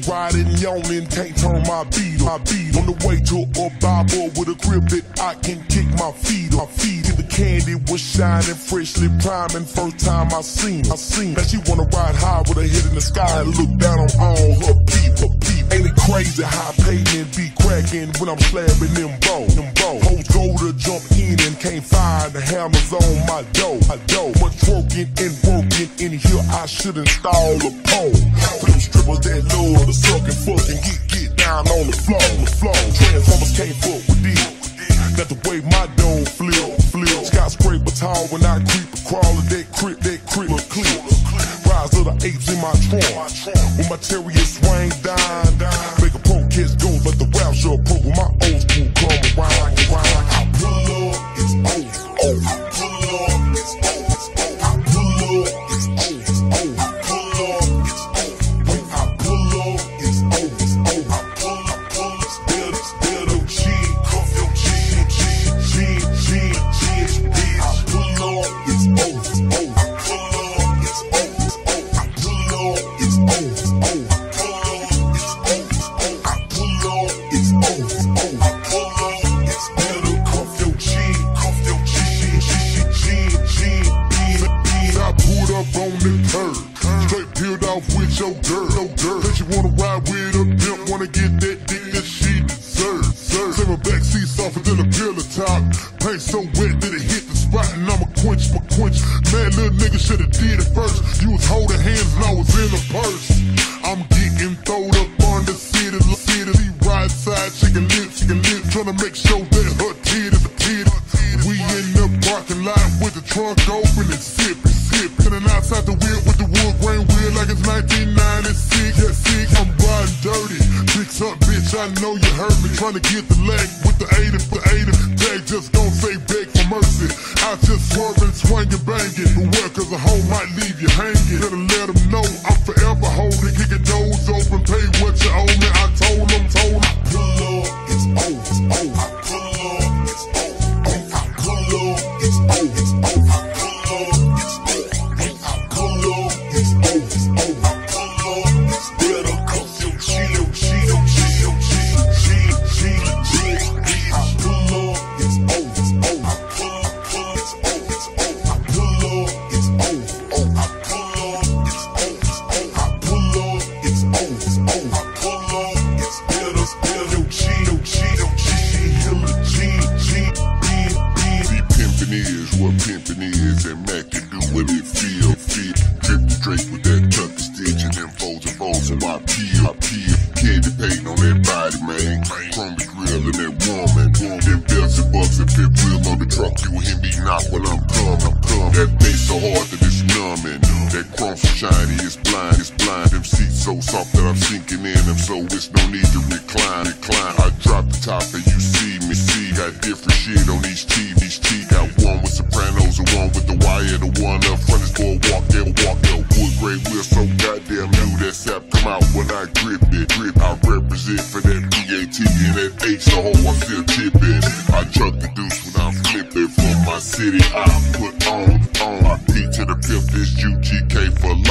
riding, yawning, can't turn my beat on. On the way to a Bible with a grip that I can kick my feet on. The candy was shining, freshly priming, first time I seen. Now she wanna ride high with her head in the sky and look down on all her people. Ain't it crazy how pavement be cracking when I'm slapping them bows? Hoes go to jump in and can't find the hammers on my dough. Much working and working in here, I should install a pole. For them strippers that love to suck and fuck and get down on the floor. Transformers can't fuck with this. Got the way my dome flip. Skyscraper tall when I creep crawl of that crib look clear. Rise of the apes in my trunk. When my terrier swing down. Make a pro catch go, but the rap show pro when my old school come around. I pull up, it's over. Pull up, it's over. I pull up, it's over. Pull up, it's over. When I pull up, it's over. I pull up, better cheat, cuff your cheat. I pull up, it's over. I pull up, it's over. I pull up, it's over. On the curb, straight peeled off with your girl. Cause you wanna ride with a pimp, wanna get that dick that she deserves. Say my backseat softer than a pillow top. Paint so wet that it hit the spot and I'ma quench. Man, little nigga should've did it first. You was holding hands and I was in a purse. I'm getting throwed up on the city. Right side, chicken lips, tryna make sure that her titties. We in the parking lot with the trunk open and sippin'. And outside the wheel with the wood grain wheel like it's 1996. Yeah, sick, I'm riding dirty. Picks up, bitch, I know you heard me. Tryna get the leg with the 80. Tag just gon' say beg for mercy. I just swerving, swinging, banging. Beware, cause a hoe might leave you hanging. Better let them know I'm forever holding. Kicking doors open, pay what you owe me. I told them. I pull up, it's over. I pull up, it's over. I pull up, it's over. City, I put on. My P to the 5th is UGK for